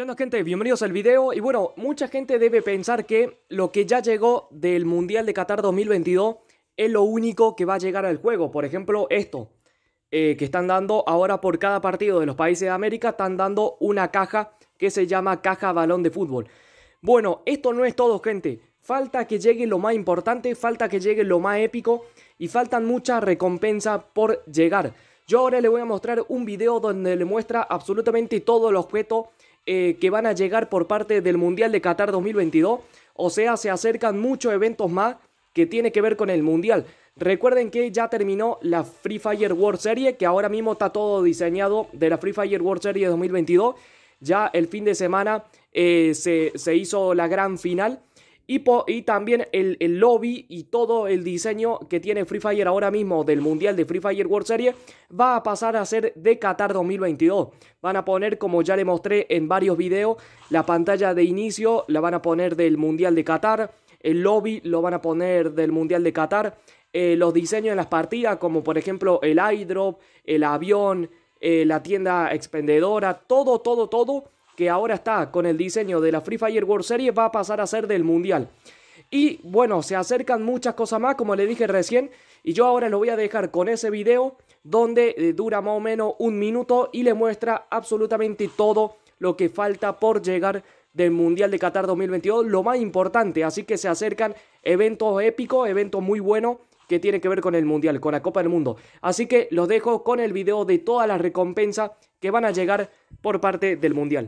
¿Qué onda, gente? Bienvenidos al video. Y bueno, mucha gente debe pensar que lo que ya llegó del Mundial de Qatar 2022 es lo único que va a llegar al juego. Por ejemplo, esto que están dando ahora por cada partido de los países de América, están dando una caja que se llama caja balón de fútbol. Bueno, esto no es todo, gente. Falta que llegue lo más importante, falta que llegue lo más épico y faltan muchas recompensas por llegar. Yo ahora le voy a mostrar un video donde le muestra absolutamente todos los objetos que van a llegar por parte del Mundial de Qatar 2022. O sea, se acercan muchos eventos más que tiene que ver con el Mundial. Recuerden que ya terminó la Free Fire World Series, que ahora mismo está todo diseñado de la Free Fire World Series 2022. Ya el fin de semana se hizo la gran final. Y también el lobby y todo el diseño que tiene Free Fire ahora mismo del Mundial de Free Fire World Series va a pasar a ser de Qatar 2022. Van a poner, como ya le mostré en varios videos, la pantalla de inicio la van a poner del Mundial de Qatar. El lobby lo van a poner del Mundial de Qatar. Los diseños en las partidas, como por ejemplo el airdrop, el avión, la tienda expendedora, todo que ahora está con el diseño de la Free Fire World Series va a pasar a ser del Mundial. Y bueno, se acercan muchas cosas más, como le dije recién, y yo ahora lo voy a dejar con ese video donde dura más o menos un minuto y le muestra absolutamente todo lo que falta por llegar del Mundial de Qatar 2022, lo más importante. Así que se acercan eventos épicos, eventos muy buenos que tienen que ver con el Mundial, con la Copa del Mundo. Así que los dejo con el video de todas las recompensas que van a llegar por parte del Mundial.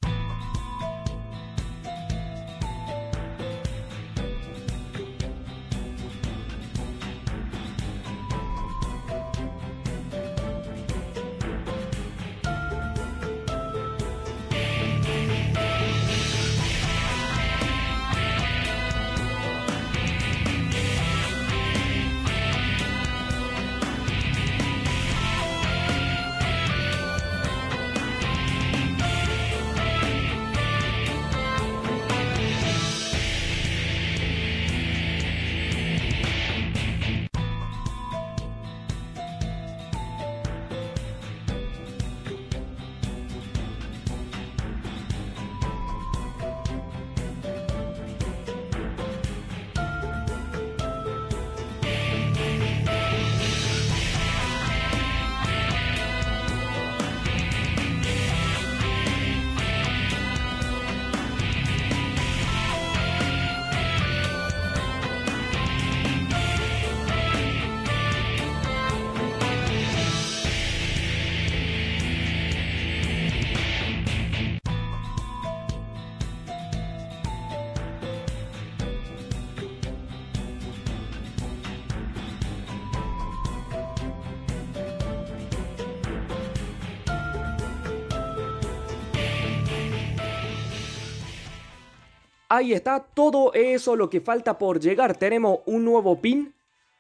Ahí está, todo eso lo que falta por llegar. Tenemos un nuevo pin,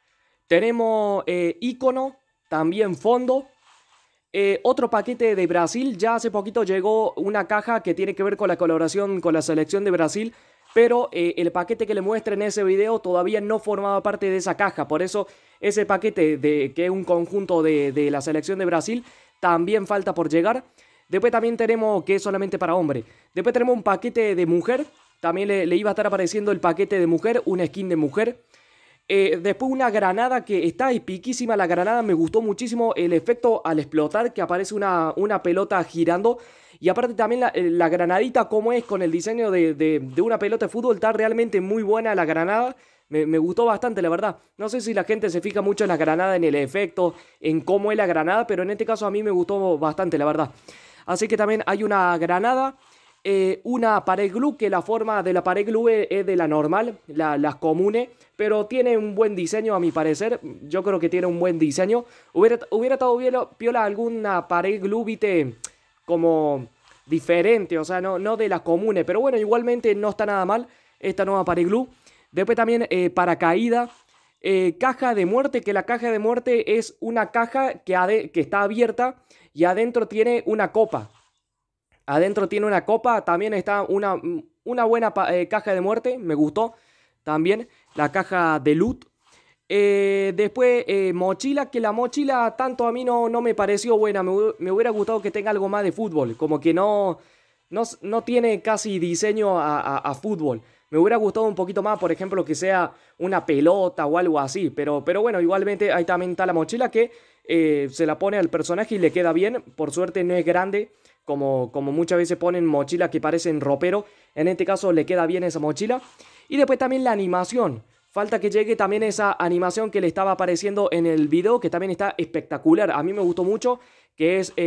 tenemos icono, también fondo, otro paquete de Brasil. Ya hace poquito llegó una caja que tiene que ver con la colaboración con la selección de Brasil, pero el paquete que le muestre en ese video todavía no formaba parte de esa caja. Por eso ese paquete que es un conjunto de la selección de Brasil también falta por llegar. Después también tenemos que es solamente para hombre. Después tenemos un paquete de mujer. También le iba a estar apareciendo el paquete de mujer, una skin de mujer. Después una granada que está epiquísima la granada. Me gustó muchísimo el efecto al explotar, que aparece una pelota girando. Y aparte también la granadita como es con el diseño de una pelota de fútbol. Está realmente muy buena la granada. Me gustó bastante, la verdad. No sé si la gente se fija mucho en la granada, en el efecto, en cómo es la granada. Pero en este caso a mí me gustó bastante, la verdad. Así que también hay una granada. Una pared glue, que la forma de la pared glue es de la normal, las comunes, pero tiene un buen diseño a mi parecer. Yo creo que tiene un buen diseño. Hubiera estado piola alguna pared glue, viste, como diferente, o sea, no de las comunes, pero bueno, igualmente no está nada mal esta nueva pared glue. Después también paracaídas, caja de muerte, que la caja de muerte es una caja que está abierta y adentro tiene una copa. Adentro tiene una copa, también está una buena caja de muerte, me gustó. También la caja de loot. Después mochila, que la mochila tanto a mí no me pareció buena. Me hubiera gustado que tenga algo más de fútbol, como que no no tiene casi diseño a fútbol. Me hubiera gustado un poquito más, por ejemplo, que sea una pelota o algo así. Pero bueno, igualmente ahí también está la mochila que se la pone al personaje y le queda bien. Por suerte no es grande, como muchas veces ponen mochilas que parecen ropero. En este caso le queda bien esa mochila. Y después también la animación. Falta que llegue también esa animación que le estaba apareciendo en el video, que también está espectacular. A mí me gustó mucho, que es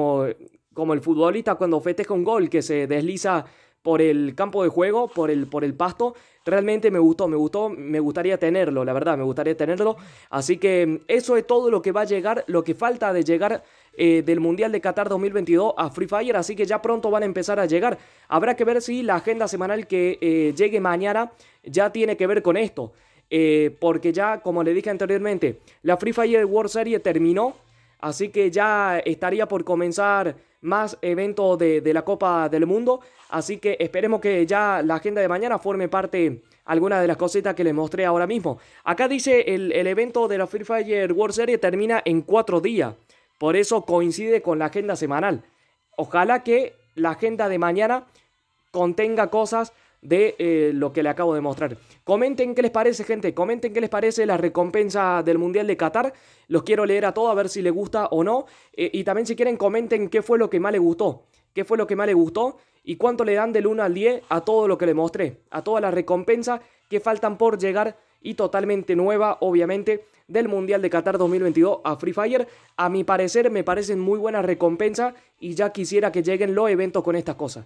como el futbolista cuando festeja un gol, que se desliza por el campo de juego, por el pasto. Realmente me gustó, me gustaría tenerlo, la verdad, me gustaría tenerlo. Así que eso es todo lo que va a llegar, lo que falta de llegar del Mundial de Qatar 2022 a Free Fire, así que ya pronto van a empezar a llegar. Habrá que ver si la agenda semanal que llegue mañana ya tiene que ver con esto. Porque ya, como le dije anteriormente, la Free Fire World Series terminó. Así que ya estaría por comenzar más eventos de la Copa del Mundo. Así que esperemos que ya la agenda de mañana forme parte alguna de las cositas que les mostré ahora mismo. Acá dice el evento de la Free Fire World Series termina en 4 días. Por eso coincide con la agenda semanal. Ojalá que la agenda de mañana contenga cosas de lo que le acabo de mostrar. Comenten qué les parece, gente. Comenten qué les parece la recompensa del Mundial de Qatar. Los quiero leer a todos a ver si les gusta o no. Y también si quieren comenten qué fue lo que más les gustó. Qué fue lo que más les gustó y cuánto le dan del 1 al 10 a todo lo que les mostré. A todas las recompensas que faltan por llegar y totalmente nueva, obviamente, del Mundial de Qatar 2022 a Free Fire. A mi parecer me parecen muy buenas recompensas y ya quisiera que lleguen los eventos con estas cosas.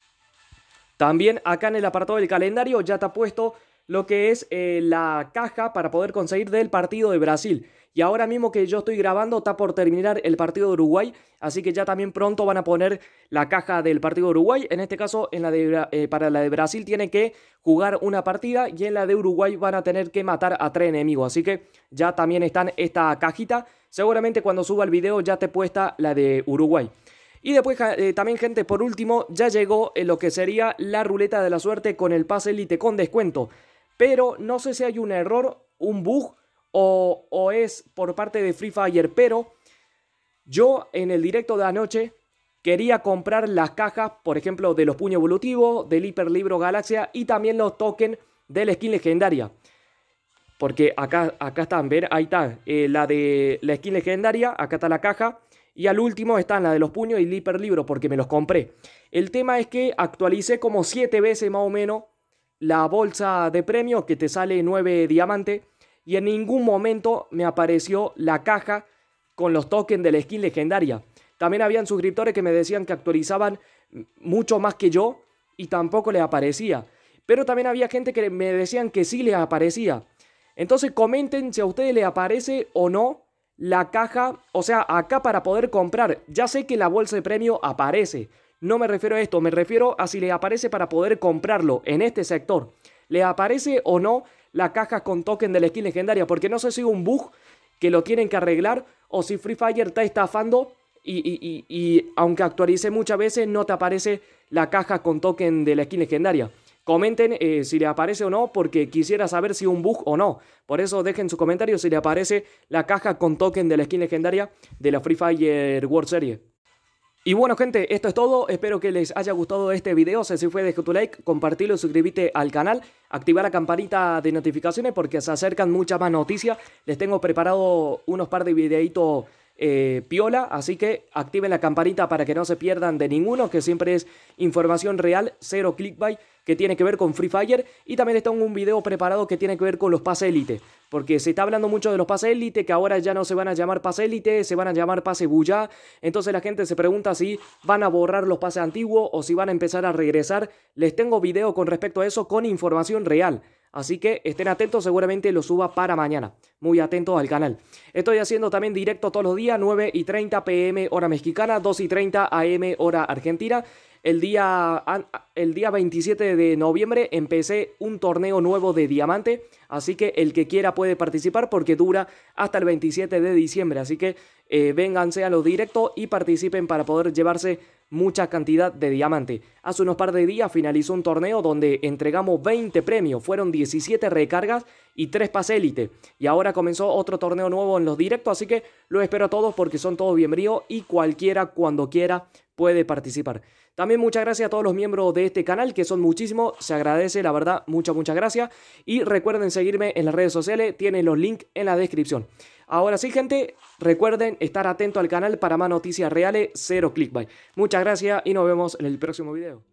También acá en el apartado del calendario ya está puesto lo que es la caja para poder conseguir del partido de Brasil. Y ahora mismo que yo estoy grabando está por terminar el partido de Uruguay, así que ya también pronto van a poner la caja del partido de Uruguay. En este caso, para la de Brasil tiene que jugar una partida y en la de Uruguay van a tener que matar a 3 enemigos. Así que ya también está en esta cajita. Seguramente cuando suba el video ya te puesta la de Uruguay. Y después también, gente, por último, ya llegó lo que sería la ruleta de la suerte con el pase Elite con descuento. Pero no sé si hay un error, un bug o es por parte de Free Fire. Pero yo en el directo de anoche quería comprar las cajas, por ejemplo, de los puños evolutivos, del Hiper Libro Galaxia y también los tokens de la skin legendaria. Porque acá están, ver, ahí está la de la skin legendaria, acá está la caja. Y al último están la de los puños y el hiperlibro porque me los compré. El tema es que actualicé como 7 veces más o menos la bolsa de premios que te sale 9 diamantes. Y en ningún momento me apareció la caja con los tokens de la skin legendaria. También habían suscriptores que me decían que actualizaban mucho más que yo y tampoco les aparecía. Pero también había gente que me decían que sí les aparecía. Entonces comenten si a ustedes les aparece o no la caja, o sea, acá para poder comprar. Ya sé que la bolsa de premio aparece. No me refiero a esto, me refiero a si les aparece para poder comprarlo en este sector. ¿Les aparece o no la caja con token de la skin legendaria? Porque no sé si es un bug que lo tienen que arreglar o si Free Fire está estafando y aunque actualice muchas veces no te aparece la caja con token de la skin legendaria. Comenten si le aparece o no, porque quisiera saber si es un bug o no. Por eso dejen su comentario si le aparece la caja con token de la skin legendaria de la Free Fire World Series. Y bueno, gente, esto es todo. Espero que les haya gustado este video. Si así fue, deja tu like, compartirlo, suscríbete al canal, activar la campanita de notificaciones porque se acercan muchas más noticias. Les tengo preparado unos par de videitos piola, así que activen la campanita para que no se pierdan de ninguno, que siempre es información real, cero clickbait, que tiene que ver con Free Fire. Y también está un video preparado que tiene que ver con los pases Elite, porque se está hablando mucho de los pases Elite, que ahora ya no se van a llamar pases Elite, se van a llamar pases Buya. Entonces la gente se pregunta si van a borrar los pases antiguos o si van a empezar a regresar. Les tengo video con respecto a eso con información real. Así que estén atentos, seguramente lo suba para mañana. Muy atentos al canal. Estoy haciendo también directo todos los días, 9:30 PM hora mexicana, 2:30 AM hora argentina. El día 27 de noviembre empecé un torneo nuevo de diamante, así que el que quiera puede participar porque dura hasta el 27 de diciembre. Así que vénganse a los directos y participen para poder llevarse mucha cantidad de diamante. Hace unos par de días finalizó un torneo donde entregamos 20 premios, fueron 17 recargas y 3 pases Elite. Y ahora comenzó otro torneo nuevo en los directos, así que los espero a todos porque son todos bienvenidos y cualquiera cuando quiera puede participar. También muchas gracias a todos los miembros de este canal, que son muchísimos, se agradece, la verdad, muchas gracias. Y recuerden seguirme en las redes sociales, tienen los links en la descripción. Ahora sí, gente, recuerden estar atento al canal para más noticias reales, cero clickbait. Muchas gracias y nos vemos en el próximo video.